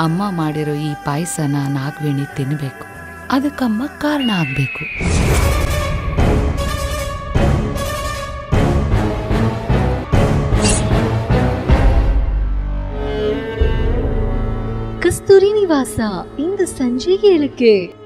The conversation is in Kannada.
ಅಮ್ಮ ಮಾಡಿರೋ ಈ ಪಾಯಸನ ನಾಗವೇಣಿ ತಿನ್ನಬೇಕು. ಅದಕ್ಕಮ್ಮ ಕಾರಣ ಆಗ್ಬೇಕು. ಕಸ್ತೂರಿ ನಿವಾಸ ಇಂದು ಸಂಜೆ 7ಕ್ಕೆ.